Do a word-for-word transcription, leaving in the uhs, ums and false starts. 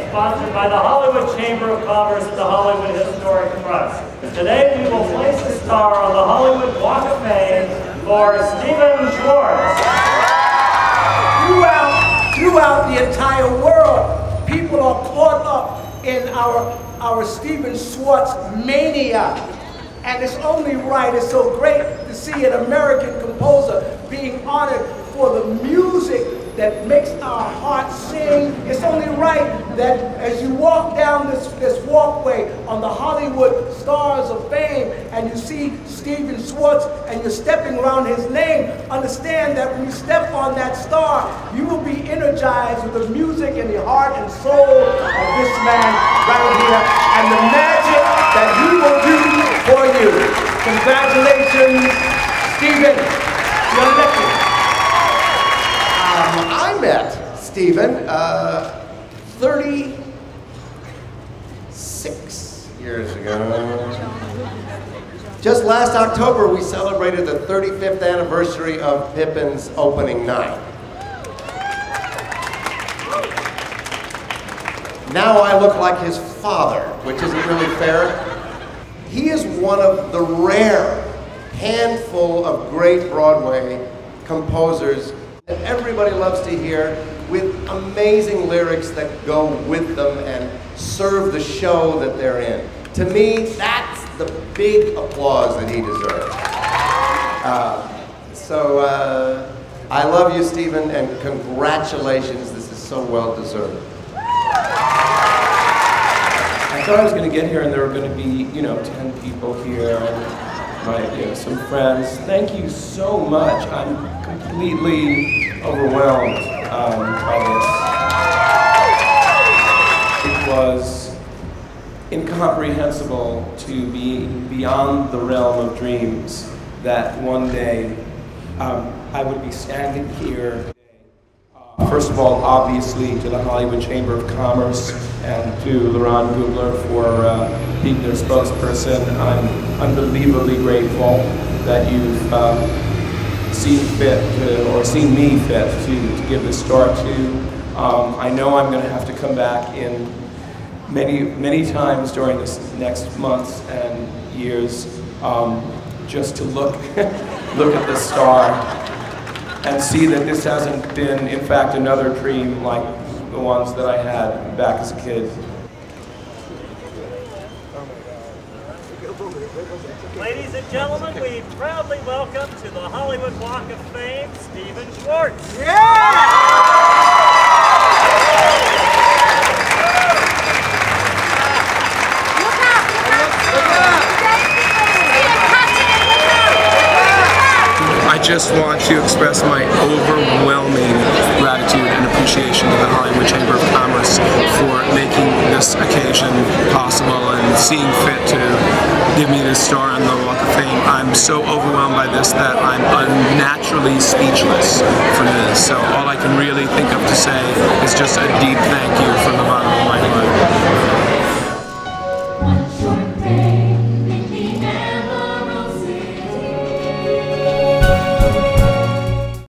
sponsored by the Hollywood Chamber of Commerce and the Hollywood Historic Trust. Today we will place the star on the Hollywood Walk of Fame for Stephen Schwartz. Throughout, throughout the entire world, people are caught up in our, our Stephen Schwartz mania. And it's only right, it's so great to see an American composer being honored for the music that makes our hearts sing. It's only right that as you walk down this, this walkway on the Hollywood Stars of Fame and you see Stephen Schwartz and you're stepping around his name, understand that when you step on that star, you will be energized with the music and the heart and soul of this man right here and the magic that he will do for you. Congratulations, Stephen. You're elected. Um, I met Stephen uh, thirty-six years ago. Just last October, we celebrated the thirty-fifth anniversary of Pippin's opening night. Now I look like his father, which isn't really fair. He is one of the rare handful of great Broadway composers that everybody loves to hear, with amazing lyrics that go with them and serve the show that they're in. To me, that's the big applause that he deserves. Uh, so, uh, I love you, Stephen, and congratulations. This is so well deserved. I thought I was going to get here and there were going to be, you know, ten people here and my, you know, some friends. Thank you so much. I'm completely overwhelmed um, by this. It was incomprehensible to be beyond the realm of dreams that one day um, I would be standing here. Uh, first of all, obviously, to the Hollywood Chamber of Commerce and to Laurent Googler for uh, being their spokesperson. I'm unbelievably grateful that you've uh, seen fit to, or seen me fit to, to give this star to. Um, I know I'm going to have to come back in many, many times during this next months and years um, just to look, look at this star and see that this hasn't been, in fact, another dream like the ones that I had back as a kid. Ladies and gentlemen, we proudly welcome to the Hollywood Walk of Fame, Stephen Schwartz. Yeah! I just want to express my overwhelming gratitude and appreciation to the Hollywood Chamber of Commerce for making this occasion possible and seeing fit to give me this star on the Walk of Fame. I'm so overwhelmed by this that I'm unnaturally speechless for this. So all I can really think of to say is just a deep thank you from the bottom of my heart.